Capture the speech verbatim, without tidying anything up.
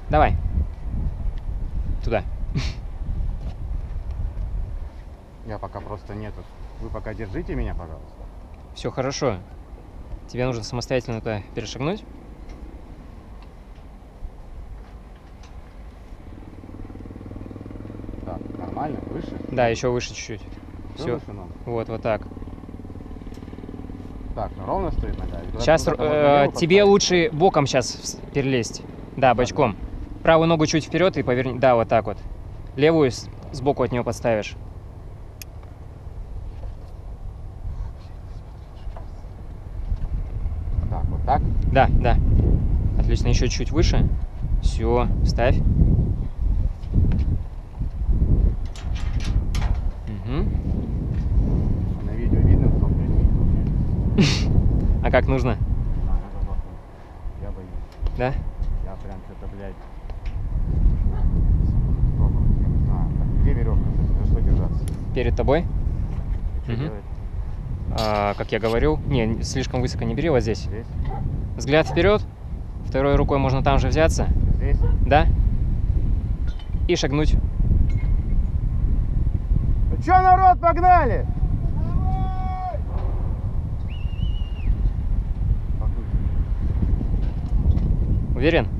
Давай. Туда. Я пока просто нету. Вы пока держите меня, пожалуйста. Все хорошо. Тебе нужно самостоятельно туда перешагнуть. Так, нормально? Выше? Да, еще выше чуть-чуть. Всё Все. выше надо? Вот, вот так. Так, ну ровно стоит нога? Или Сейчас куда-то можно э, левую тебе поставить? лучше боком сейчас перелезть. Да, бочком. Правую ногу чуть вперед и поверни. Да, вот так вот. Левую с- сбоку от него подставишь. Так, вот так? Да, да. Отлично, еще чуть выше. Все, ставь. Мгм. На видео видно, кто мне не видно. А как нужно? Надо забахнуть. Я боюсь. Да? Я прям что-то, блядь. Пробовать, я не знаю. Так, где веревка? За что держаться? Перед тобой. И что Мгм. делать? А, как я говорил, не, слишком высоко не бери, вот здесь. Здесь? Взгляд вперед. Второй рукой можно там же взяться. Здесь? Да? И шагнуть. Ну чё, народ, погнали! Уверен?